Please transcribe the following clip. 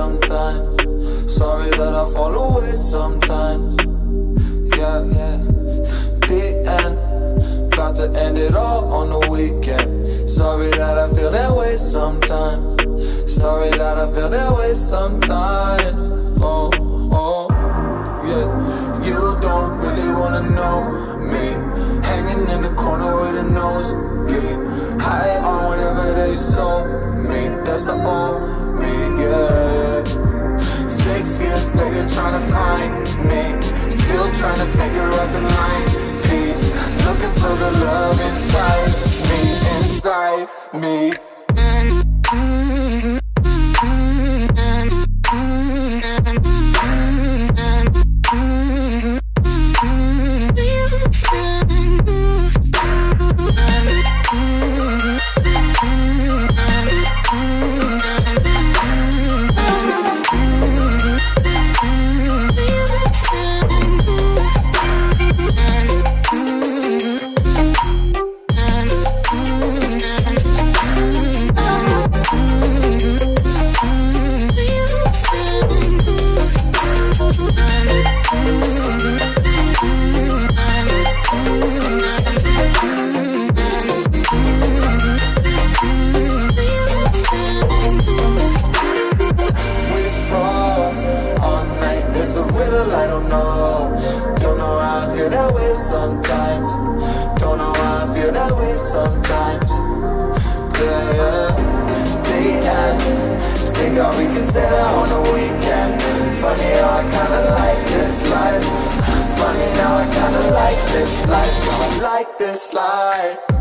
sometimes. Sorry that I fall away sometimes. Yeah, yeah. The end. About to end it all on the weekend. Sorry that I feel that way sometimes. Sorry that I feel that way sometimes. Oh, oh, yeah. You don't really wanna know me. Hanging in the corner with a nose, yeah. High on whatever they sold me. That's the old me, yeah. 6 years later trying to find me. Still trying to figure out the line piece. Looking for the love inside me, inside me. Sometimes, don't know why I feel that way sometimes. Yeah, yeah. The end. Think how we can say that on the weekend. Funny how I kinda like this life. Funny now I kinda like this life. I like this life.